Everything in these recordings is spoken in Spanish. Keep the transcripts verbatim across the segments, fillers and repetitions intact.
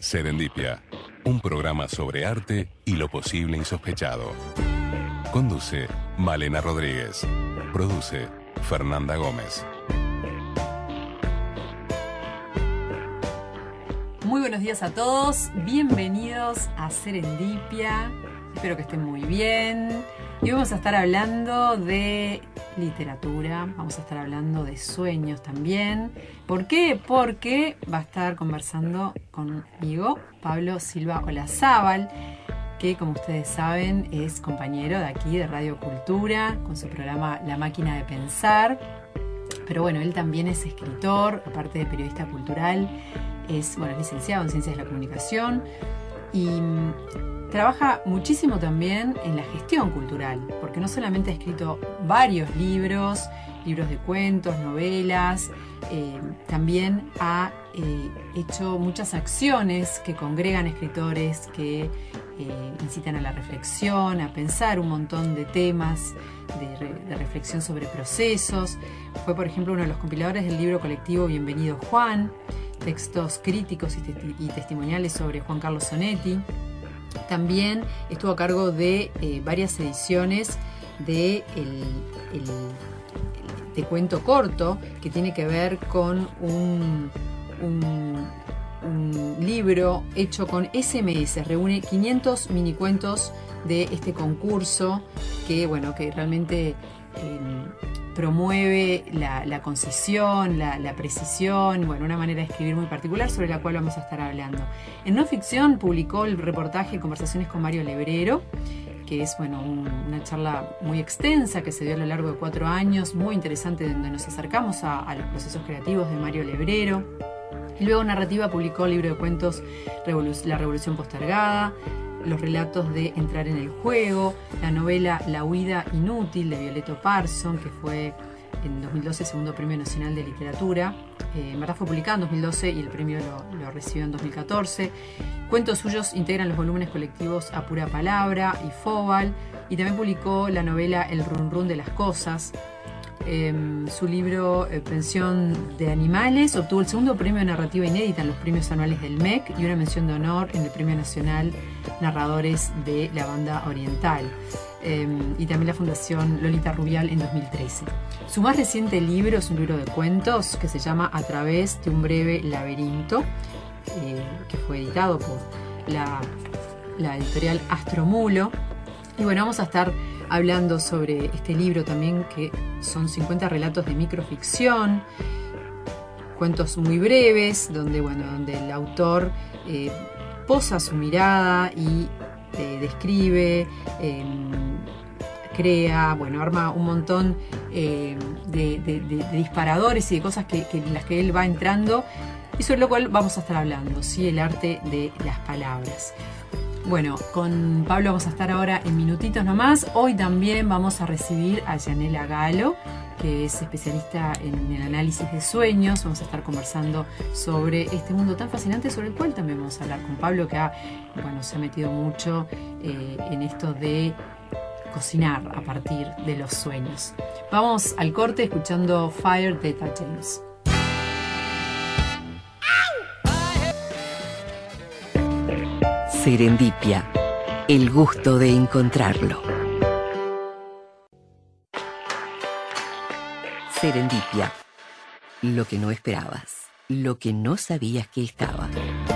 Serendipia, un programa sobre arte y lo posible insospechado. Conduce Malena Rodríguez. Produce Fernanda Gómez. Muy buenos días a todos, bienvenidos a Serendipia, espero que estén muy bien. Y vamos a estar hablando de literatura, vamos a estar hablando de sueños también. ¿Por qué? Porque va a estar conversando conmigo Pablo Silva Olazábal, que como ustedes saben es compañero de aquí de Radio Cultura, con su programa La Máquina de Pensar. Pero bueno, él también es escritor, aparte de periodista cultural. Es, bueno, es licenciado en Ciencias de la Comunicación y trabaja muchísimo también en la gestión cultural, porque no solamente ha escrito varios libros, libros de cuentos, novelas, eh, también ha eh, hecho muchas acciones que congregan escritores, que eh, incitan a la reflexión, a pensar un montón de temas de, re, de reflexión sobre procesos. Fue, por ejemplo, uno de los compiladores del libro colectivo Bienvenido Juan, textos críticos y, te y testimoniales sobre Juan Carlos Onetti. También estuvo a cargo de eh, varias ediciones de, el, el, de cuento corto, que tiene que ver con un, un, un libro hecho con S M S. Reúne quinientos minicuentos de este concurso que, bueno, que realmente eh, promueve la, la concisión, la, la precisión, bueno, una manera de escribir muy particular sobre la cual vamos a estar hablando. En no ficción publicó el reportaje Conversaciones con Mario Lebrero, que es, bueno, un, una charla muy extensa que se dio a lo largo de cuatro años, muy interesante, donde nos acercamos a, a los procesos creativos de Mario Lebrero. Y luego Narrativa publicó el libro de cuentos Revolu- La Revolución Postergada, los relatos de Entrar en el Juego, la novela La Huida Inútil de Violetto Parson, que fue en dos mil doce segundo Premio Nacional de Literatura. Eh, en verdad fue publicada en dos mil doce y el premio lo, lo recibió en dos mil catorce. Cuentos suyos integran los volúmenes colectivos A Pura Palabra y Fóbal, y también publicó la novela El Run Run de las Cosas. Eh, su libro eh, Pensión de Animales obtuvo el segundo premio de narrativa inédita en los premios anuales del M E C y una mención de honor en el Premio Nacional Narradores de la Banda Oriental, eh, y también la Fundación Lolita Rubial en dos mil trece. Su más reciente libro es un libro de cuentos que se llama A Través de un Breve Laberinto, eh, que fue editado por la, la editorial Astromulo. Y bueno, vamos a estar hablando sobre este libro también, que son cincuenta relatos de microficción, cuentos muy breves, donde, bueno, donde el autor eh, posa su mirada y eh, describe, eh, crea, bueno, arma un montón eh, de, de, de, de disparadores y de cosas que, que, en las que él va entrando, y sobre lo cual vamos a estar hablando, ¿sí? El arte de las palabras. Bueno, con Pablo vamos a estar ahora en minutitos nomás. Hoy también vamos a recibir a Yanela Galo, que es especialista en el análisis de sueños. Vamos a estar conversando sobre este mundo tan fascinante, sobre el cual también vamos a hablar con Pablo, que ha, bueno, se ha metido mucho eh, en esto de cocinar a partir de los sueños. Vamos al corte escuchando Fire de Etta James. Serendipia, el gusto de encontrarlo. Serendipia, lo que no esperabas, lo que no sabías que estaba.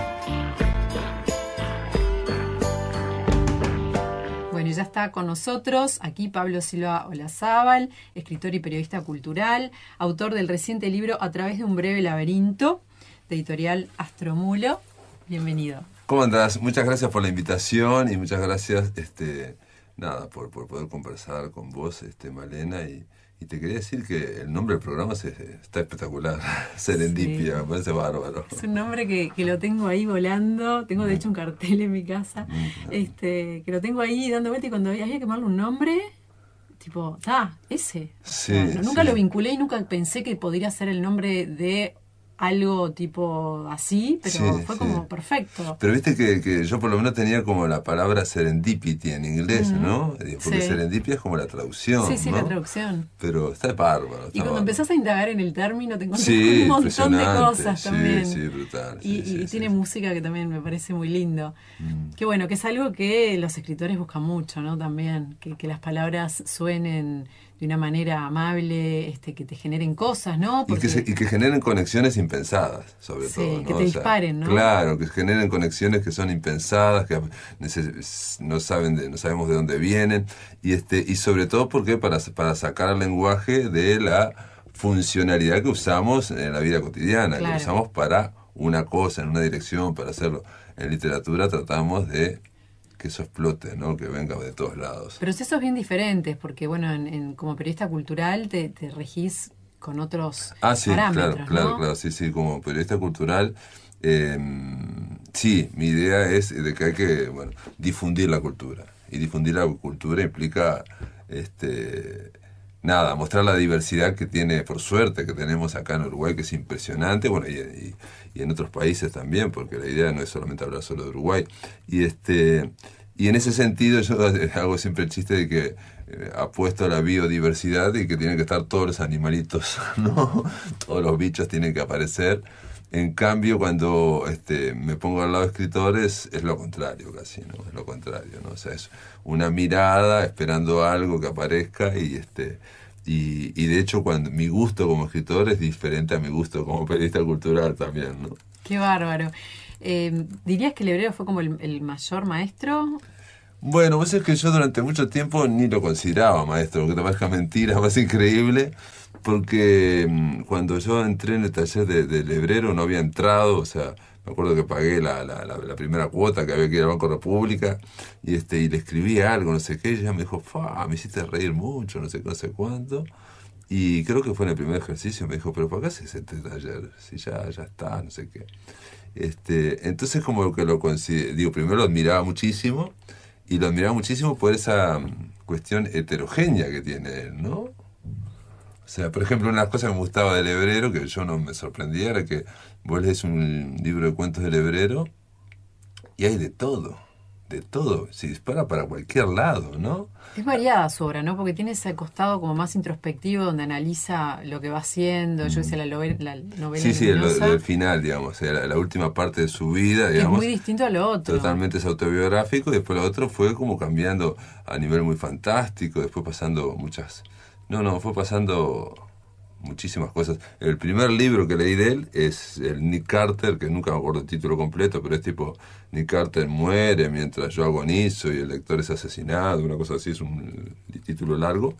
Bueno, ya está con nosotros aquí Pablo Silva Olazábal, escritor y periodista cultural, autor del reciente libro A Través de un Breve Laberinto, de editorial Astromulo. Bienvenido. ¿Cómo andás? Muchas gracias por la invitación y muchas gracias, este, nada, por, por poder conversar con vos, este, Malena, y, y te quería decir que el nombre del programa se, está espectacular, Serendipia, sí. Me parece bárbaro. Es un nombre que, que lo tengo ahí volando, tengo de hecho un cartel en mi casa, este, que lo tengo ahí dando vuelta, y cuando había que ponerle un nombre, tipo, ah, ese. Sí, o sea, nunca sí. lo vinculé y nunca pensé que podría ser el nombre de algo tipo así, pero Sí, fue sí. como perfecto. Pero viste que, que yo por lo menos tenía como la palabra serendipity en inglés, Ujú. ¿no? Porque Sí. serendipia es como la traducción, Sí, sí, ¿no? la traducción. Pero está bárbaro. Está Y cuando bárbaro. empezás a indagar en el término te encontrás Sí, con un montón de impresionante. cosas Sí, también. sí, brutal. Y, Sí, sí, y sí, tiene sí. música que también me parece muy lindo. Mm. Qué bueno, que es algo que los escritores buscan mucho, ¿no? También, que, que las palabras suenen de una manera amable, este, que te generen cosas, ¿no? Y que, se- y que generen conexiones impensadas, sobre Sí, todo. ¿no? que te O sea, disparen, ¿no? Claro, que generen conexiones que son impensadas, que neces- no saben de, no sabemos de dónde vienen. Y este y sobre todo porque para, para sacar el lenguaje de la funcionalidad que usamos en la vida cotidiana, que Claro. lo usamos para una cosa, en una dirección, para hacerlo. En literatura tratamos de que eso explote, ¿no? Que venga de todos lados. Procesos bien diferentes, porque bueno, en, en- como periodista cultural te, te regís con otros Ah, sí, parámetros, claro, claro, ¿no? claro, sí, sí, como periodista cultural, eh, sí, mi idea es de que hay que, bueno, difundir la cultura. Y difundir la cultura implica, este, nada, mostrar la diversidad que tiene, por suerte, que tenemos acá en Uruguay, que es impresionante, bueno, y, y- y en otros países también, porque la idea no es solamente hablar solo de Uruguay. Y este, y en ese sentido yo hago siempre el chiste de que eh, apuesto a la biodiversidad y que tienen que estar todos los animalitos, ¿no? Todos los bichos tienen que aparecer. En cambio, cuando este, me pongo al lado de escritores, es lo contrario casi, ¿no? Es lo contrario, ¿no? O sea, es una mirada esperando algo que aparezca y este y, y de hecho cuando mi gusto como escritor es diferente a mi gusto como periodista cultural también, ¿no? Qué bárbaro. Eh, ¿dirías que el hebreo fue como el, el mayor maestro? Bueno, vos es que yo durante mucho tiempo ni lo consideraba maestro, aunque te parezca mentira, más increíble, porque mm, cuando yo entré en el taller de, del hebrero no había entrado, o sea, me acuerdo que pagué la, la, la, la primera cuota que había que ir al Banco República y este y le escribí algo, no sé qué, y ella me dijo, fa, me hiciste reír mucho, no sé qué, no sé cuánto. Y creo que fue en el primer ejercicio, me dijo, pero ¿para qué haces este taller? Si ya, ya está, no sé qué. Este, entonces como que lo consideré, digo, primero lo admiraba muchísimo, y lo admiraba muchísimo por esa mm, cuestión heterogénea que tiene él, ¿no? O sea, por ejemplo, una de las cosas que me gustaba del hebrero, que yo no me sorprendía, era que vos lees un libro de cuentos del hebrero y hay de todo, de todo, se dispara para cualquier lado, ¿no? Es variada su obra, ¿no? Porque tiene ese costado como más introspectivo donde analiza lo que va haciendo, yo decía la, lobe- la novela Sí, sí, lo, luminosa, lo del final, digamos, o sea, la, la última parte de su vida, que es digamos. muy distinto a lo otro. Totalmente es autobiográfico, y después lo otro fue como cambiando a nivel muy fantástico, después pasando muchas... No, no, fue pasando muchísimas cosas. El primer libro que leí de él es el Nick Carter, que nunca me acuerdo el título completo, pero es tipo Nick Carter muere mientras yo agonizo y el lector es asesinado, una cosa así, es un título largo.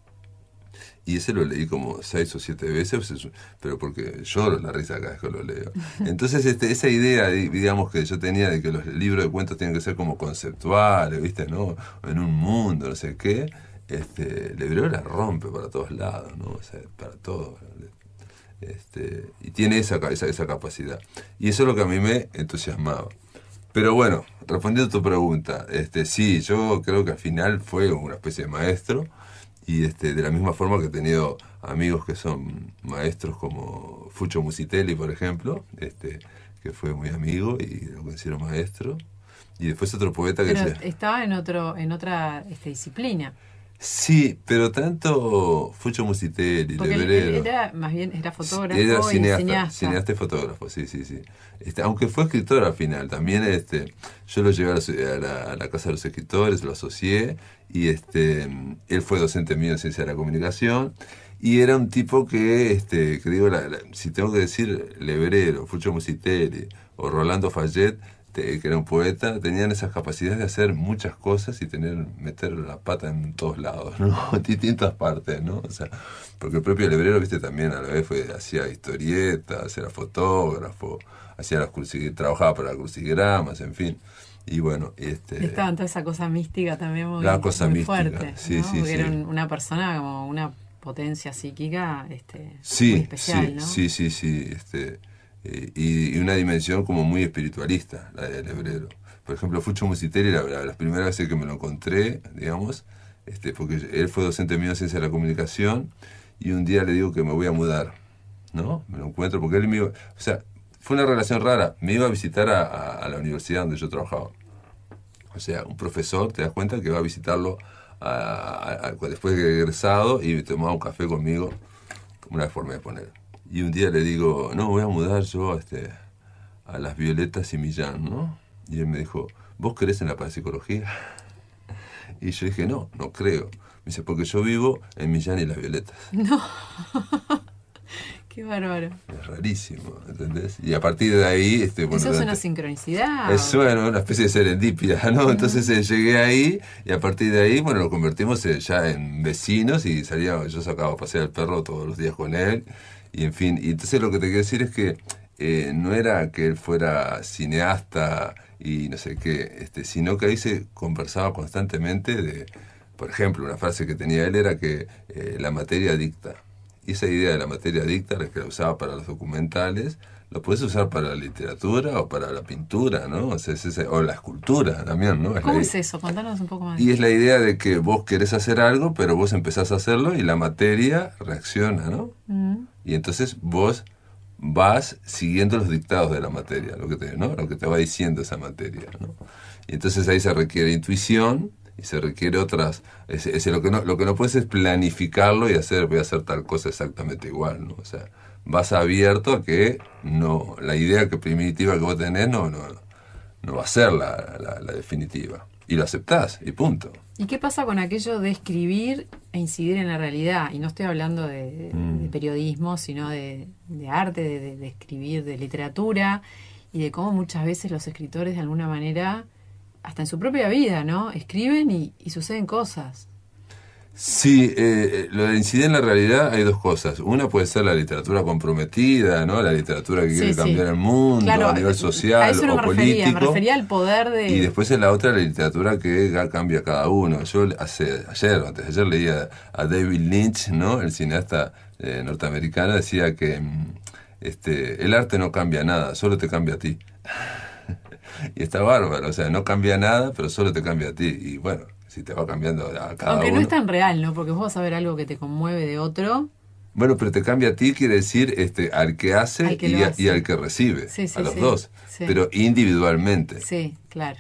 Y ese lo leí como seis o siete veces, pero porque lloro la risa cada vez que lo leo. Entonces este, esa idea, digamos, que yo tenía de que los libros de cuentos tienen que ser como conceptuales, ¿viste? ¿No? En un mundo, no sé qué, este, el hebreo la rompe para todos lados, ¿no? O sea, para todo. Este, y tiene esa, esa, esa capacidad. Y eso es lo que a mí me entusiasmaba. Pero bueno, respondiendo a tu pregunta, este, sí, yo creo que al final fue una especie de maestro. Y este, de la misma forma que he tenido amigos que son maestros como Fucho Musitelli, por ejemplo, este, que fue muy amigo y lo considero maestro. Y después otro poeta que Pero decía... estaba en otro en otra este, disciplina. Sí, pero tanto Fucho Musitelli, Porque él, él Lebrero... era, más bien, era fotógrafo Era y cineasta, cineasta. cineasta y fotógrafo, sí, sí, sí. Este, aunque fue escritor al final, también este, yo lo llevé a la, a, la, a la Casa de los Escritores, lo asocié, y este, él fue docente mío en Ciencia de la Comunicación, y era un tipo que, este, que digo, la, la, si tengo que decir Lebrero, Fucho Musitelli o Rolando Fayet, que era un poeta, tenían esas capacidades de hacer muchas cosas y tener meter la pata en todos lados, ¿no? En distintas partes, ¿no? O sea, porque el propio Lebrero, viste, también a la vez fue, hacía historietas, era fotógrafo, hacía las cruci- trabajaba para crucigramas, en fin. Y bueno, este... Estaba toda esa cosa mística también muy, la cosa muy mística, fuerte, sí, ¿no? sí, Porque sí. era un- una persona como una potencia psíquica este, Sí, muy especial, sí, ¿no? sí, sí, sí, este... Eh, y, y una dimensión como muy espiritualista, la del hebrero. Por ejemplo, Fucho Musitelli, la, la, las primeras veces que me lo encontré, digamos, este, porque él fue docente mío de Ciencia de la Comunicación, y un día le digo que me voy a mudar. ¿no? Me lo encuentro porque él me iba, o sea, fue una relación rara, me iba a visitar a, a, a la universidad donde yo trabajaba. O sea, un profesor, te das cuenta que va a visitarlo a, a, a, después de egresado y tomaba un café conmigo, como una forma de poner. Y un día le digo, no, voy a mudar yo este, a Las Violetas y Millán, ¿no? Y él me dijo, ¿vos crees en la parapsicología? Y yo dije, no, no creo. Me dice, porque yo vivo en Millán y Las Violetas. No. Qué bárbaro. Es rarísimo, ¿entendés? Y a partir de ahí... Este, bueno, eso es una durante, sincronicidad. Es bueno, una especie de serendipia, ¿no? Uh-huh. Entonces eh, llegué ahí y a partir de ahí, bueno, lo convertimos eh, ya en vecinos y salía, yo sacaba a pasear al perro todos los días con él. Y en fin, y entonces lo que te quiero decir es que eh, no era que él fuera cineasta y no sé qué, este, sino que ahí se conversaba constantemente de, por ejemplo, una frase que tenía él era que eh, la materia dicta. Y esa idea de la materia dicta, la que la usaba para los documentales, lo puedes usar para la literatura o para la pintura, ¿no? O sea, es ese, o la escultura también, ¿no? Es ¿Cómo la, es eso? Contanos un poco más. Y es la idea de que vos querés hacer algo, pero vos empezás a hacerlo y la materia reacciona, ¿no? Mm. Y entonces vos vas siguiendo los dictados de la materia, lo que te, ¿no? Lo que te va diciendo esa materia, ¿no? Y entonces ahí se requiere intuición y se requiere otras... Es, es, lo, que no, lo que no puedes es planificarlo y hacer, voy a hacer tal cosa exactamente igual, ¿no? O sea, vas abierto a que no, la idea que primitiva que vos tenés no, no, no va a ser la, la, la definitiva. Y lo aceptás, y punto. ¿Y qué pasa con aquello de escribir e incidir en la realidad? Y no estoy hablando de, de, mm. de periodismo, sino de, de arte, de, de, de escribir, de literatura, y de cómo muchas veces los escritores de alguna manera, hasta en su propia vida, ¿no? Escriben y, y suceden cosas. Sí, eh, lo de incidir en la realidad hay dos cosas. Una puede ser la literatura comprometida, ¿no? La literatura que sí, quiere sí. cambiar el mundo, claro, a nivel social a eso no o me político. Refería, me refería al poder de... Y después es la otra, la literatura que cambia cada uno. Yo hace ayer, antes de ayer, leía a David Lynch, ¿no? El cineasta eh, norteamericano, decía que este, el arte no cambia nada, solo te cambia a ti. Y está bárbaro, o sea, no cambia nada, pero solo te cambia a ti. Y bueno, si te va cambiando a cada Aunque uno. no es tan real, ¿no? Porque vos vas a ver algo que te conmueve de otro. Bueno, pero te cambia a ti, quiere decir este, al que hace, al que y, a, hace. y al que recibe. Sí, sí, a los sí, dos. Sí. Pero individualmente. Sí, claro.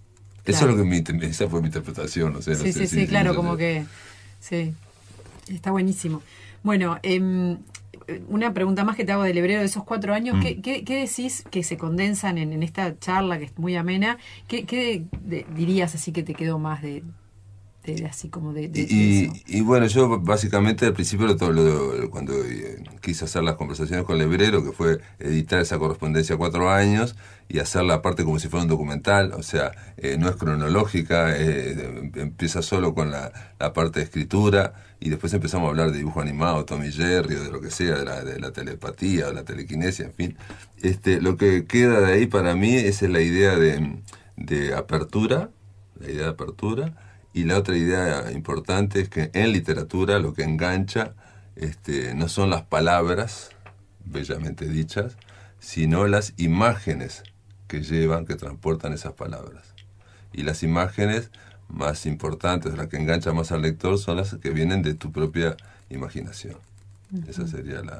Eso claro. es lo que mi, esa fue mi interpretación. No sé, sí, no sé sí, si, sí, claro, si, como sé. que... Sí, está buenísimo. Bueno, eh, una pregunta más que te hago del hebreo de esos cuatro años. Mm. ¿Qué, qué, ¿Qué decís que se condensan en, en esta charla que es muy amena? ¿Qué, qué de, dirías así que te quedó más de, de, de así como de, de, y, de eso? Y bueno, yo básicamente al principio, lo, lo, cuando eh, quise hacer las conversaciones con el hebrero, que fue editar esa correspondencia cuatro años y hacerla aparte como si fuera un documental, o sea, eh, no es cronológica, eh, empieza solo con la, la parte de escritura y después empezamos a hablar de dibujo animado, Tom y Jerry, o de lo que sea, de la, de la telepatía, o la telequinesia, en fin. Este, lo que queda de ahí para mí es la idea de, de apertura, la idea de apertura, y la otra idea importante es que en literatura lo que engancha este, no son las palabras bellamente dichas, sino las imágenes que llevan, que transportan esas palabras. Y las imágenes más importantes, las que enganchan más al lector, son las que vienen de tu propia imaginación. Uh-huh. Esa sería la...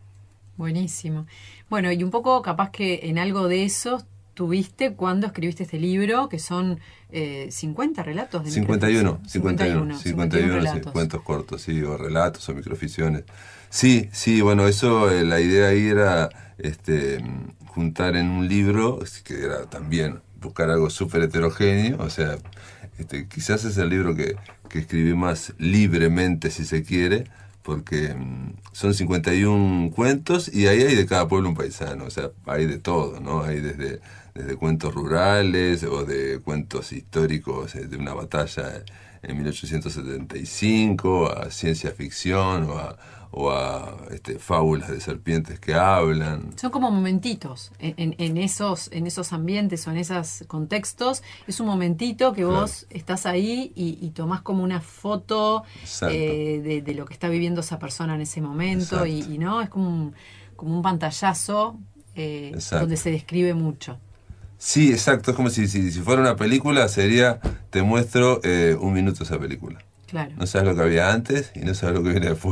Buenísimo. Bueno, y un poco capaz que en algo de eso tuviste cuando escribiste este libro, que son eh, cincuenta relatos de cincuenta y uno, cincuenta y uno, cincuenta y uno, sí, cuentos cortos, sí, o relatos o microficciones. Sí, sí, bueno, eso, eh, la idea ahí era este, juntar en un libro, que era también buscar algo súper heterogéneo, o sea, este, quizás es el libro que, que escribí más libremente, si se quiere, porque um, son cincuenta y uno cuentos y ahí hay de cada pueblo un paisano, o sea, hay de todo, ¿no? Hay desde, desde cuentos rurales o de cuentos históricos de una batalla en mil ochocientos setenta y cinco, a ciencia ficción o a, o a este, fábulas de serpientes que hablan. Son como momentitos en, en, en, esos, en esos ambientes o en esos contextos. Es un momentito que claro. vos estás ahí y, y tomás como una foto eh, de, de lo que está viviendo esa persona en ese momento y, y no es como un, como un pantallazo eh, donde se describe mucho. Sí, exacto, es como si, si, si fuera una película, sería, te muestro eh, un minuto esa película. Claro. No sabes lo que había antes y no sabes lo que viene después.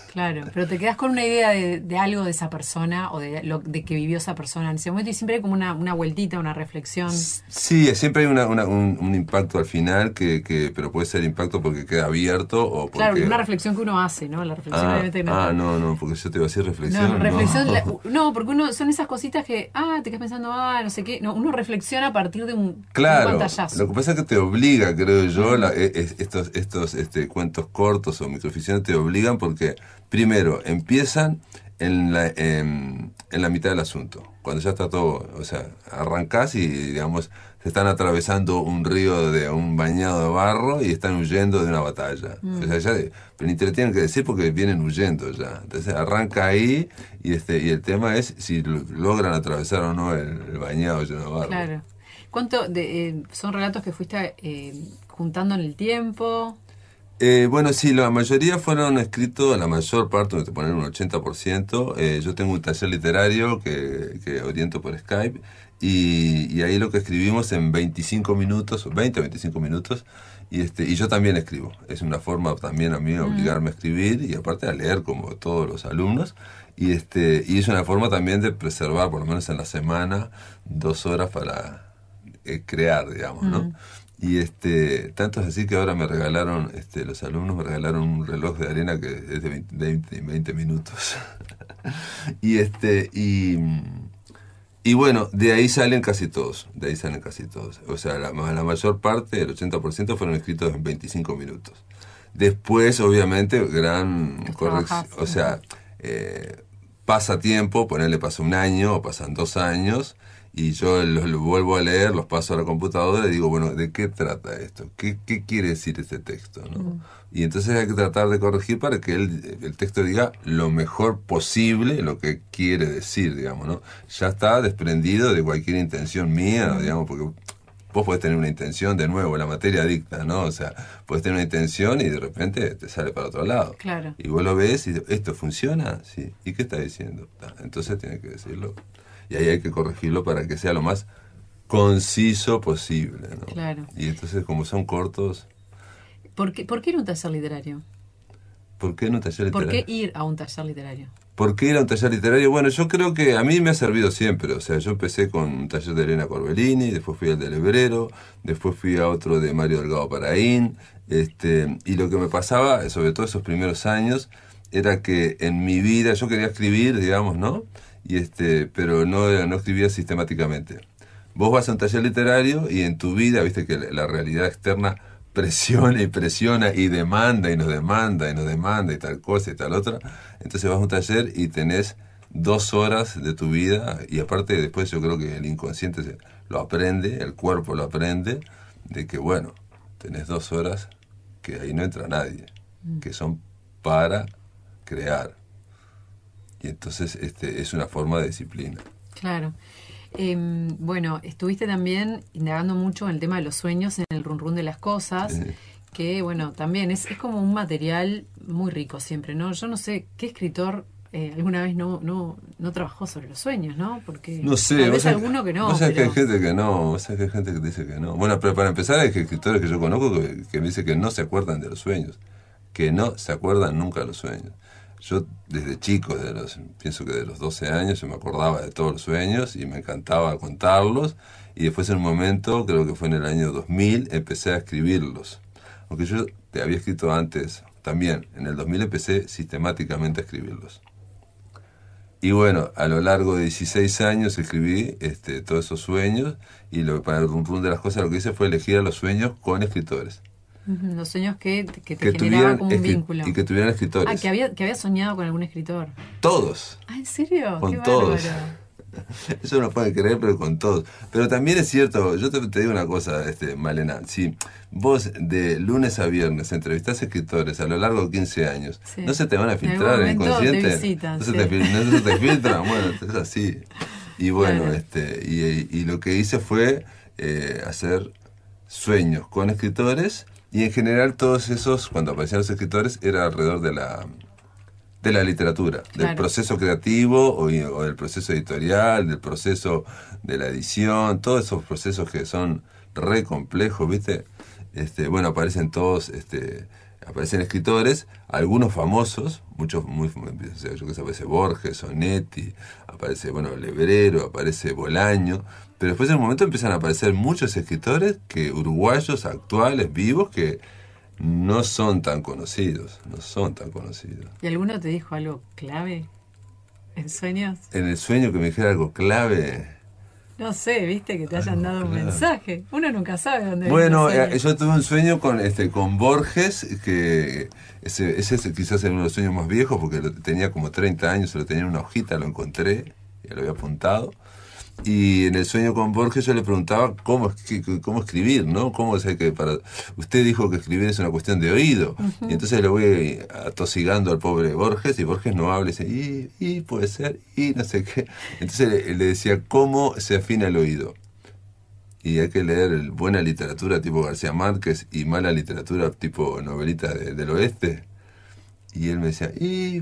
Claro, pero te quedas con una idea de, de algo de esa persona o de lo de que vivió esa persona en ese momento y siempre hay como una, una vueltita, una reflexión. Sí, siempre hay una, una, un, un impacto al final, que, que pero puede ser impacto porque queda abierto o porque... Claro, una reflexión que uno hace, ¿no? La reflexión ah, obviamente no. Ah, no, no, porque yo te iba a decir reflexión. No, reflexión, no. La, no, porque uno son esas cositas que, ah, te quedas pensando, ah, no sé qué. No, uno reflexiona a partir de un, claro, un pantallazo. Lo que pasa es que te obliga, creo yo, la, es, estos, estos este, cuentos cortos o microficciones te obligan porque, primero, empiezan en la, en, en la mitad del asunto. Cuando ya está todo, o sea, arrancás y, digamos, se están atravesando un río de un bañado de barro y están huyendo de una batalla. Mm. O sea, ya, pero ni te lo tienen que decir porque vienen huyendo ya. Entonces arranca ahí y este y el tema es si logran atravesar o no el, el bañado lleno de barro. Claro. ¿Cuánto de, eh, son relatos que fuiste eh, juntando en el tiempo? Eh, bueno, sí, la mayoría fueron escritos, la mayor parte, te ponen un ochenta por ciento. Eh, yo tengo un taller literario que, que oriento por Skype y, y ahí lo que escribimos en veinticinco minutos, veinte o veinticinco minutos, y, este, y yo también escribo. Es una forma también a mí de obligarme a escribir y aparte a leer como todos los alumnos. Y, este, y es una forma también de preservar, por lo menos en la semana, dos horas para eh, crear, digamos, ¿no? Mm. Y este, tanto es así que ahora me regalaron, este, los alumnos me regalaron un reloj de arena que es de veinte, veinte minutos. y este, y, y bueno, de ahí salen casi todos, de ahí salen casi todos. O sea, la, la mayor parte, el ochenta por ciento fueron escritos en veinticinco minutos. Después, obviamente, gran corrección, o sea, eh, pasa tiempo, ponerle pasa un año o pasan dos años, y yo los, los vuelvo a leer, los paso a la computadora y digo, bueno, ¿de qué trata esto? ¿Qué, qué quiere decir este texto? ¿No? Mm. Y entonces hay que tratar de corregir para que el, el texto diga lo mejor posible lo que quiere decir, digamos, ¿no? Ya está desprendido de cualquier intención mía, mm. digamos, porque vos podés tener una intención, de nuevo, la materia dicta, ¿no? O sea, podés tener una intención y de repente te sale para otro lado. Claro. Y vos lo ves y ¿esto funciona? Sí. ¿Y qué está diciendo? Entonces tiene que decirlo. Y ahí hay que corregirlo para que sea lo más conciso posible, ¿no? Claro. Y entonces, como son cortos... ¿Por qué, ¿Por qué ir a un taller literario? ¿Por qué en un taller literario? ¿Por qué ir a un taller literario? ¿Por qué ir a un taller literario? Bueno, yo creo que a mí me ha servido siempre. O sea, yo empecé con un taller de Elena Corbellini, después fui al de Lebrero, después fui a otro de Mario Delgado Paraín. Este, y lo que me pasaba, sobre todo esos primeros años, era que en mi vida yo quería escribir, digamos, ¿no? Y este, pero no, no escribía sistemáticamente. Vos vas a un taller literario y en tu vida, viste que la realidad externa presiona y presiona y demanda y nos demanda y nos demanda y tal cosa y tal otra. Entonces vas a un taller y tenés dos horas de tu vida y aparte después yo creo que el inconsciente se, lo aprende, el cuerpo lo aprende, de que bueno, tenés dos horas que ahí no entra nadie, que son para crear. Y entonces este es una forma de disciplina. Claro. Eh, bueno, estuviste también indagando mucho en el tema de los sueños, en el run run de las cosas, sí. Que bueno, también es, es como un material muy rico siempre, ¿no? Yo no sé qué escritor eh, alguna vez no, no, no trabajó sobre los sueños, ¿no? Porque no sé, tal vez sabés, alguno que no. Vos sabés pero... que hay gente que no, vos sabés que hay gente que dice que no. Bueno, pero para empezar hay escritores que yo conozco que, que me dicen que no se acuerdan de los sueños, que no se acuerdan nunca de los sueños. Yo desde chico, de los, pienso que de los doce años, yo me acordaba de todos los sueños y me encantaba contarlos. Y después en un momento, creo que fue en el año dos mil, empecé a escribirlos. Aunque yo te había escrito antes también. En el dos mil empecé sistemáticamente a escribirlos. Y bueno, a lo largo de dieciséis años escribí este, todos esos sueños. Y lo, para el run run de las cosas lo que hice fue elegir a los sueños con escritores. Los sueños que, que te que generaban como un vínculo. Y que tuvieran escritores. Ah, que había, que había soñado con algún escritor. Todos. Ah, ¿en serio? Con Qué todos. bárbaro. Eso no lo pueden creer, pero con todos. Pero también es cierto, yo te, te digo una cosa, este, Malena, si vos de lunes a viernes entrevistás escritores a lo largo de quince años, sí. ¿No se te van a filtrar en el inconsciente? Te visitan, ¿No, sí. se te, ¿No se te filtran? Bueno, es así. Y bueno, claro. este y, y lo que hice fue eh, hacer sueños con escritores. Y en general todos esos, cuando aparecían los escritores, era alrededor de la de la literatura, claro. Del proceso creativo o, o del proceso editorial, del proceso de la edición, todos esos procesos que son re complejos, ¿viste? Este, bueno, aparecen todos este, aparecen escritores, algunos famosos, muchos muy famosos, o sea, yo que sé, aparece Borges, Onetti, aparece, bueno, Lebrero, aparece Bolaño, pero después en un momento empiezan a aparecer muchos escritores que uruguayos, actuales, vivos, que no son tan conocidos, no son tan conocidos. ¿Y alguno te dijo algo clave en sueños? En el sueño que me dijera algo clave... No sé, viste, que te hayan Algo dado un clave. mensaje. Uno nunca sabe dónde Bueno, viene el eh, sueño. yo tuve un sueño con este con Borges, que ese, ese es quizás uno de los sueños más viejos, porque lo, tenía como treinta años, lo tenía en una hojita, lo encontré, ya lo había apuntado. Y en el sueño con Borges yo le preguntaba cómo, cómo escribir, ¿no? Cómo, o sea, que para, usted dijo que escribir es una cuestión de oído. Uh-huh. Y entonces le voy atosigando al pobre Borges, y Borges no habla y dice, y, y puede ser, y no sé qué. Entonces le, le decía, ¿cómo se afina el oído? Y hay que leer buena literatura tipo García Márquez y mala literatura tipo novelita de, del oeste. Y él me decía, y...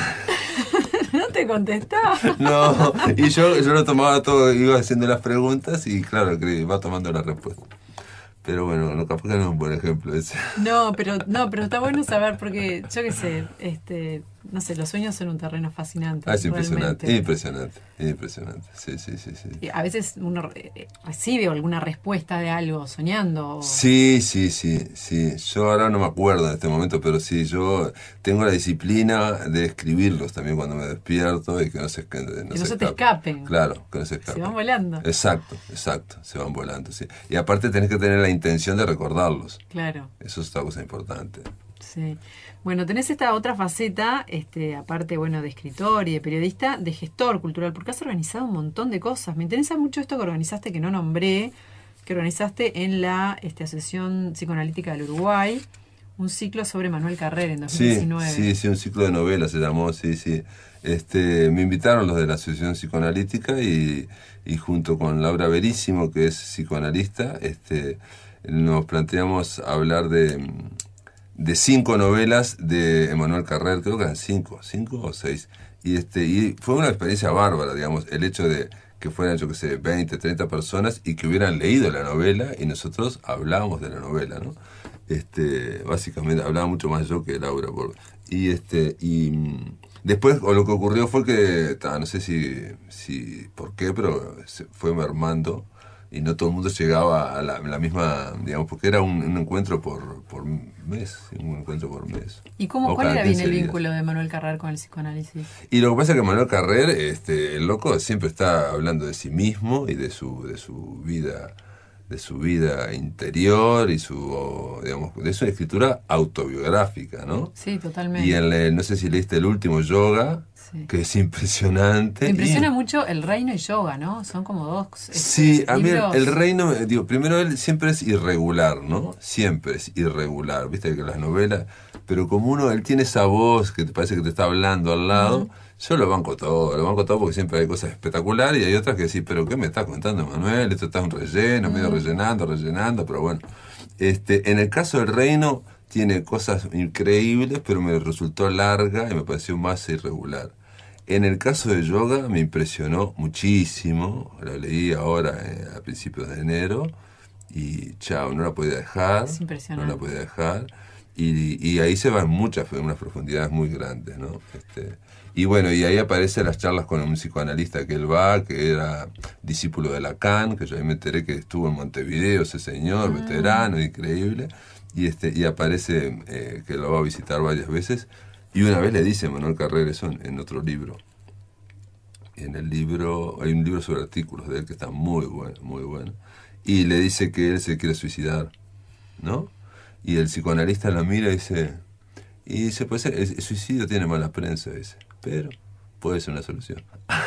¿No te contestaba? No, y yo, yo lo tomaba todo, iba haciendo las preguntas y claro, que va tomando la respuesta. Pero bueno, no, capaz que no es un buen ejemplo ese. No, pero no, pero está bueno saber porque, yo qué sé, este, no sé, los sueños son un terreno fascinante. Ah, es impresionante, realmente. impresionante, impresionante. Sí, sí, sí, sí. Y a veces uno recibe alguna respuesta de algo soñando. O... Sí, sí, sí, sí. Yo ahora no me acuerdo en este momento, pero sí, yo tengo la disciplina de escribirlos también cuando me despierto y que no se, que no que se, no se escapen. te escapen. Claro, que no se escapen. Se van volando. Exacto, exacto, se van volando, sí. Y aparte tenés que tener la intención de recordarlos. Claro. Eso es otra cosa importante. Sí. Bueno, tenés esta otra faceta, este, aparte, bueno, de escritor y de periodista, de gestor cultural, porque has organizado un montón de cosas. Me interesa mucho esto que organizaste, que no nombré, que organizaste en la este, Asociación Psicoanalítica del Uruguay, un ciclo sobre Manuel Carrer en dos mil diecinueve. Sí, sí, sí, un ciclo de novelas se llamó, sí, sí. Este, me invitaron los de la Asociación Psicoanalítica y, y junto con Laura Verísimo, que es psicoanalista, este, nos planteamos hablar de... de cinco novelas de Manuel Carrer, creo que eran cinco, cinco o seis. Y este y fue una experiencia bárbara, digamos, el hecho de que fueran, yo qué sé, veinte, treinta personas y que hubieran leído la novela y nosotros hablábamos de la novela, ¿no? Este, básicamente hablaba mucho más yo que Laura. Por, y este y después o lo que ocurrió fue que, ta, no sé si, si por qué, pero se fue mermando. Y no todo el mundo llegaba a la, la misma, digamos, porque era un, un encuentro por, por mes, un encuentro por mes. ¿Y cómo, cuál era bien el vínculo de Manuel Carrer con el psicoanálisis? Y lo que pasa es que Manuel Carrer, este, el loco, siempre está hablando de sí mismo y de su, de su vida, de su vida interior y su, digamos, de su escritura autobiográfica, ¿no? Sí, totalmente. Y en el, no sé si leíste el último Yoga, sí, que es impresionante. Me impresiona y... mucho el reino y yoga, ¿no? Son como dos. Este, sí, a mí el, libros... el reino, digo, primero él siempre es irregular, ¿no? Siempre es irregular, viste que las novelas, pero como uno, él tiene esa voz que te parece que te está hablando al lado, uh-huh. Yo lo banco todo, lo banco todo porque siempre hay cosas espectaculares y hay otras que decís, pero ¿qué me estás contando, Manuel? Esto está un relleno, uh-huh. medio rellenando, rellenando, pero bueno. Este, en el caso del reino tiene cosas increíbles, pero me resultó larga y me pareció más irregular. En el caso de Yoga me impresionó muchísimo, lo leí ahora eh, a principios de enero y chao, no la podía dejar, es impresionante. no la podía dejar y, y ahí se van muchas, unas profundidades muy grandes, ¿no? Este, y bueno, y ahí aparecen las charlas con un psicoanalista que él va, que era discípulo de Lacan, que yo ahí me enteré que estuvo en Montevideo ese señor, mm. veterano, increíble, y este y aparece eh, que lo va a visitar varias veces. Y una vez le dice Manuel Carrer eso en, en otro libro. En el libro, hay un libro sobre artículos de él que está muy bueno, muy bueno. Y le dice que él se quiere suicidar, ¿no? Y el psicoanalista lo mira y dice, y dice, pues el, el suicidio tiene mala prensa, dice, pero puede ser una solución.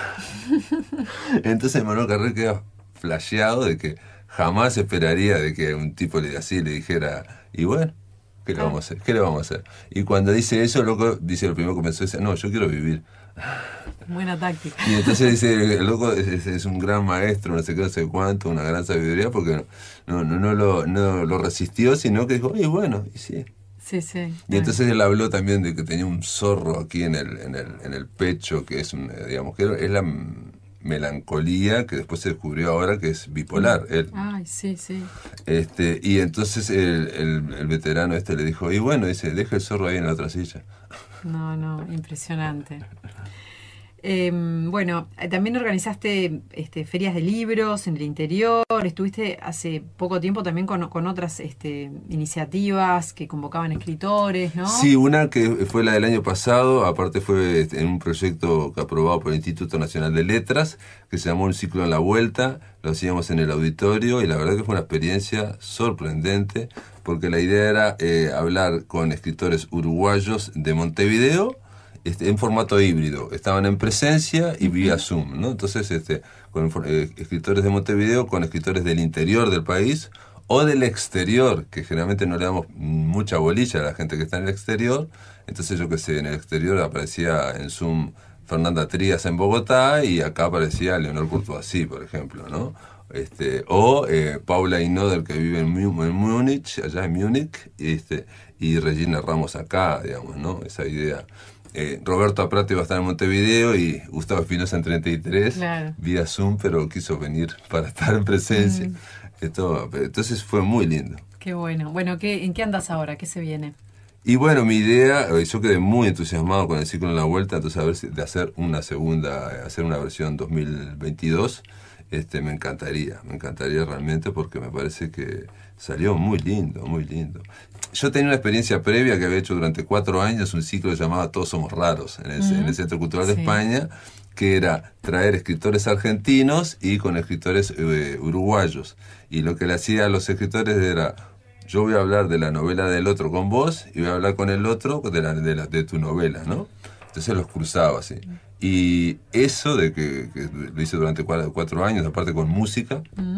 Entonces Manuel Carrer queda flasheado de que jamás esperaría de que un tipo le así le dijera, y bueno, ¿qué le vamos a hacer? ¿Qué le vamos a hacer? Y cuando dice eso, el loco dice, lo primero que comenzó a decir, no, yo quiero vivir. Buena táctica. Y entonces dice, el loco es, es, es un gran maestro, no sé qué, no sé cuánto, una gran sabiduría, porque no, no, no, lo, no lo resistió, sino que dijo, oye, bueno, y sí. Sí, sí. Y entonces él habló también de que tenía un zorro aquí en el, en el, en el pecho, que es, un, digamos, que es la melancolía, que después se descubrió ahora que es bipolar. Él. Ay, sí, sí. Este, y entonces el, el, el veterano este le dijo, y bueno, dice, deja el zorro ahí en la otra silla. No, no, impresionante. Eh, bueno, también organizaste este, ferias de libros en el interior, estuviste hace poco tiempo también con, con otras este, iniciativas que convocaban escritores, ¿no? Sí, una que fue la del año pasado, aparte fue en un proyecto que aprobado por el Instituto Nacional de Letras, que se llamó Un Ciclo en la Vuelta, lo hacíamos en el auditorio y la verdad que fue una experiencia sorprendente, porque la idea era eh, hablar con escritores uruguayos de Montevideo, Este, en formato híbrido, estaban en presencia y vía Zoom, ¿no? Entonces, este, con eh, escritores de Montevideo, con escritores del interior del país o del exterior, que generalmente no le damos mucha bolilla a la gente que está en el exterior. Entonces, yo qué sé, en el exterior aparecía en Zoom Fernanda Trías en Bogotá y acá aparecía Leonor Courtoisí, por ejemplo, ¿no? Este, o eh, Paula Inoder, que vive en, Mú- en Múnich, allá en Múnich, este, y Regina Ramos acá, digamos, ¿no? Esa idea. Eh, Roberto Aprato iba a estar en Montevideo y Gustavo Espinosa en treinta y tres, Claro. vía Zoom, pero quiso venir para estar en presencia. Mm. Esto, entonces fue muy lindo. Qué bueno. Bueno, ¿qué, ¿en qué andas ahora? ¿Qué se viene? Y bueno, mi idea, eh, yo quedé muy entusiasmado con el ciclo en la vuelta, entonces a ver si de hacer una segunda, eh, hacer una versión dos mil veintidós, este, me encantaría, me encantaría realmente porque me parece que salió muy lindo, muy lindo. Yo tenía una experiencia previa que había hecho durante cuatro años, un ciclo llamado Todos Somos Raros, en el, Mm. en el Centro Cultural de Sí. España, que era traer escritores argentinos y con escritores eh, uruguayos. Y lo que le hacía a los escritores era, yo voy a hablar de la novela del otro con vos y voy a hablar con el otro de, la, de, la, de tu novela, ¿no? Entonces los cruzaba así. Y eso de que, que lo hice durante cuatro, cuatro años, aparte con música, Mm.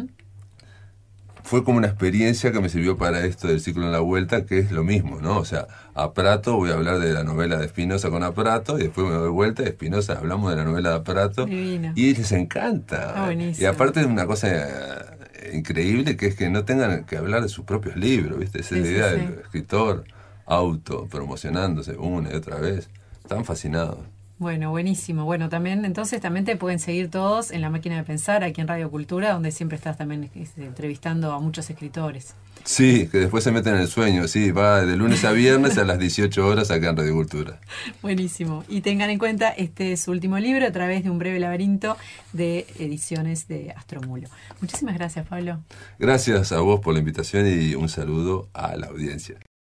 fue como una experiencia que me sirvió para esto del ciclo en la vuelta, que es lo mismo, ¿no? O sea, a Prato voy a hablar de la novela de Spinoza con Aprato y después me doy vuelta y Spinoza hablamos de la novela de Aprato. Divino. Y les encanta. Está buenísimo. Y aparte es una cosa eh, increíble que es que no tengan que hablar de sus propios libros, ¿viste? Esa Sí, es la sí, idea sí. del escritor auto promocionándose una y otra vez. Están fascinados. Bueno, buenísimo. Bueno, también, entonces también te pueden seguir todos en La Máquina de Pensar, aquí en Radio Cultura, donde siempre estás también este, entrevistando a muchos escritores. Sí, que después se meten en el sueño, sí, va de lunes a viernes a las dieciocho horas acá en Radio Cultura. Buenísimo. Y tengan en cuenta, este es su último libro, A través de un breve laberinto, de ediciones de Astromulo. Muchísimas gracias, Pablo. Gracias a vos por la invitación y un saludo a la audiencia.